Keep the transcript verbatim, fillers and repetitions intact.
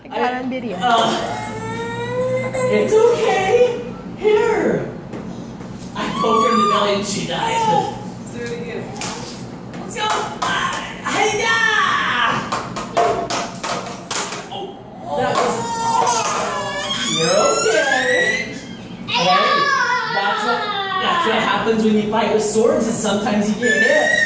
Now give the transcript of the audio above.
I got it on video. Uh, it's okay. Here. I poke her in the belly and she dies. Let's do it again. Let's go. Hi-ya! Oh, that was. You're okay. Hey, that's what that's what happens when you fight with swords. Is sometimes you get hit.